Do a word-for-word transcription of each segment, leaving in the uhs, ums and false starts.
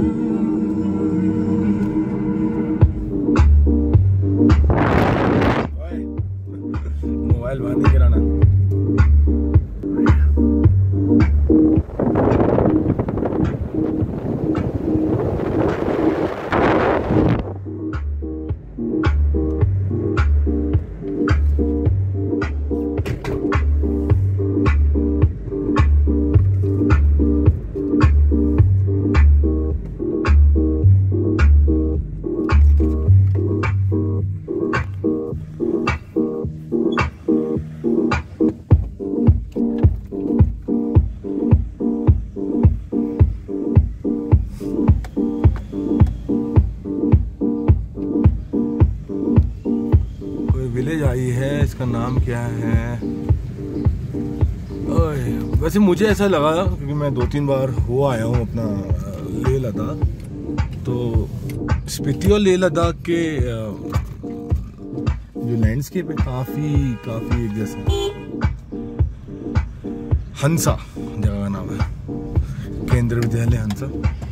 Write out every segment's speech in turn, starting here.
Mobile बाहर नहीं गिराना। विलेज आई है, इसका नाम क्या है? ओए, वैसे मुझे ऐसा लगा क्योंकि मैं दो तीन बार हो आया हूँ अपना लेह लद्दाख, तो स्पीति और लेह लद्दाख के जो लैंडस्केप है काफ़ी काफ़ी एक जैसा। हंसा जगह का नाम है, केंद्रीय विद्यालय हंसा।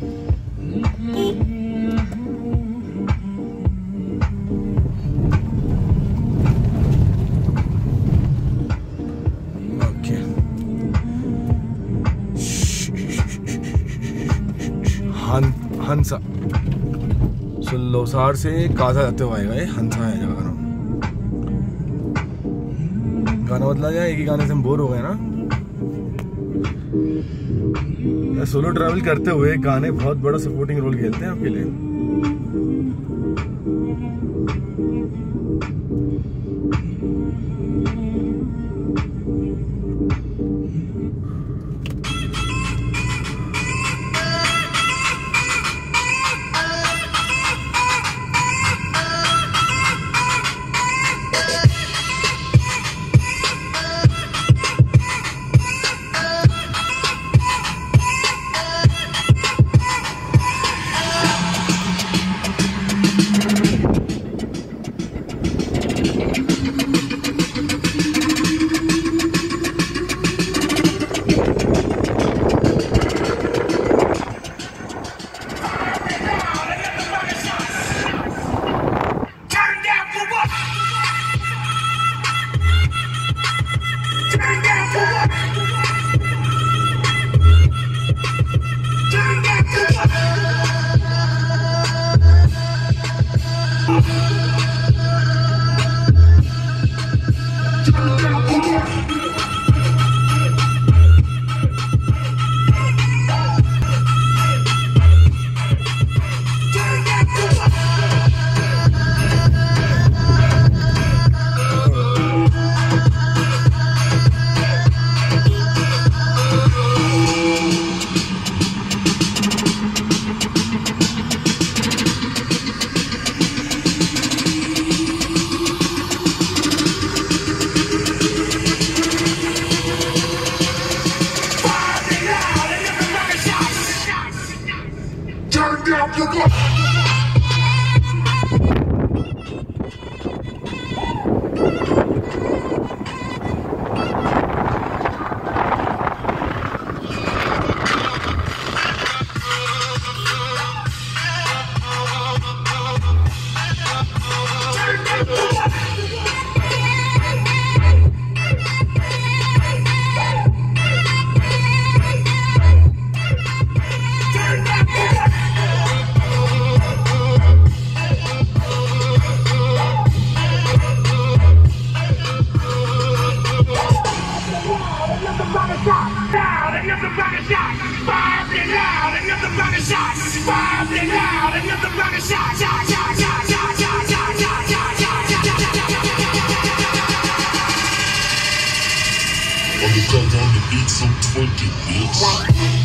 हंसा सो लोसार से काजा जाते हुए आएगा, ये हंसा है जगह का नाम। गाना बदला जाए, एक ही गाने से हम बोर हो गए ना। सोलो ट्रैवल करते हुए गाने बहुत बड़ा सपोर्टिंग रोल खेलते हैं आपके लिए। On the countdown to beat some twenty, bitch.